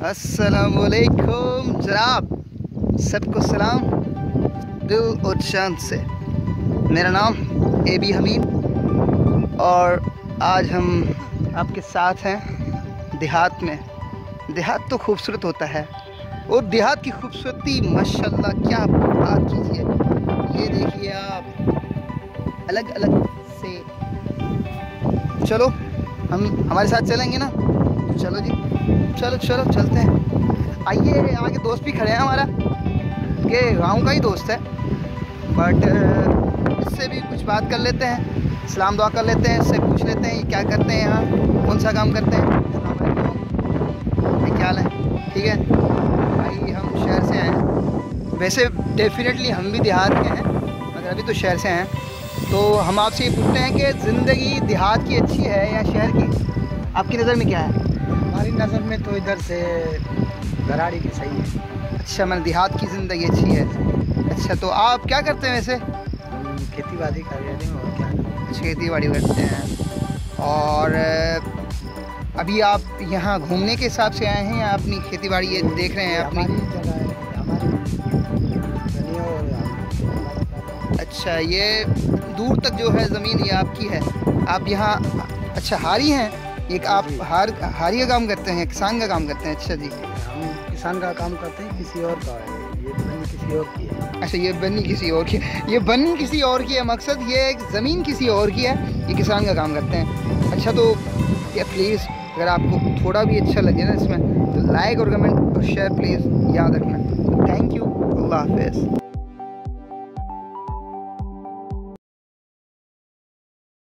अस्सलामुअलैकुम जनाब, सबको सलाम दिल और चांद से। मेरा नाम एबी हमीद और आज हम आपके साथ हैं देहात में। देहात तो खूबसूरत होता है और देहात की खूबसूरती माशाल्लाह क्या बात कीजिए। ये देखिए आप, अलग अलग से। चलो हम हमारे साथ चलेंगे ना? चलो जी, चलो चलो चलते हैं। आइए, आगे दोस्त भी खड़े हैं हमारा, के गाँव का ही दोस्त है, बट इससे भी कुछ बात कर लेते हैं, सलाम दुआ कर लेते हैं, इससे पूछ लेते हैं ये क्या करते हैं, यहाँ कौन सा काम करते हैं। क्या हाल है? ठीक है भाई, हम शहर से आए हैं। वैसे डेफिनेटली हम भी देहात के हैं, मगर अभी तो शहर से हैं। तो हम आपसे ये पूछते हैं कि ज़िंदगी देहात की अच्छी है या शहर की? आपकी नज़र में क्या है? हमारी नज़र में तो इधर से घराड़ी की सही है। अच्छा, मैंने देहात की ज़िंदगी अच्छी है। अच्छा, तो आप क्या करते हैं वैसे? खेती बाड़ी कर रहे हैं और क्या। अच्छा, खेती बाड़ी करते हैं। और अभी आप यहाँ घूमने के हिसाब से आए हैं या अपनी खेती बाड़ी ये देख रहे हैं? अपनी जगह है, अच्छा, ये दूर तक जो है ज़मीन ये आपकी है, आप यहाँ अच्छा हारी हैं? एक आप हारी का काम करते हैं, किसान का काम करते हैं? अच्छा जी, हम किसान का काम करते हैं, किसी और का है, ये बनी किसी और की है। अच्छा, ये बनी किसी और की, ये बनी किसी और की है, मकसद ये एक ज़मीन किसी और की है, ये किसान का काम करते हैं। अच्छा, तो ये प्लीज़ अगर आपको थोड़ा भी अच्छा लगे ना इसमें, तो लाइक और कमेंट और शेयर प्लीज़ याद रखना। थैंक यू, अल्लाह हाफ़िज़।